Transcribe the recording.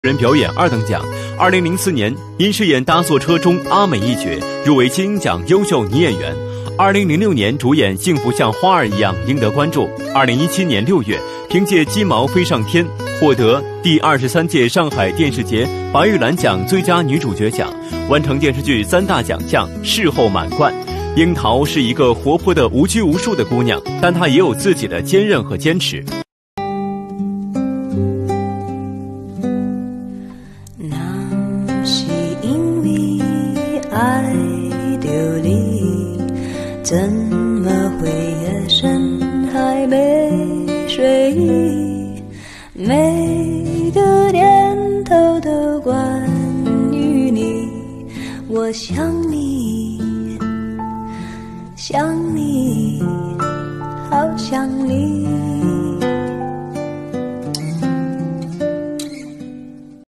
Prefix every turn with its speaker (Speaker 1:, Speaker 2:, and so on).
Speaker 1: 人表演2等奖。2004年因饰演搭错车中阿美一角入围金鹰奖优秀女演员。2006年主演《幸福像花儿一样》赢得关注。2017年6月凭借《鸡毛飞上天》获得第23届上海电视节白玉兰奖最佳女主角奖，完成电视剧3大奖项，事后满贯。樱桃是一个活泼的无拘无束的姑娘，但她也有自己的坚韧和坚持。
Speaker 2: 那是因为爱着你，怎么会夜深还没睡意？每个念头都关于你，我想你，想你，好想你。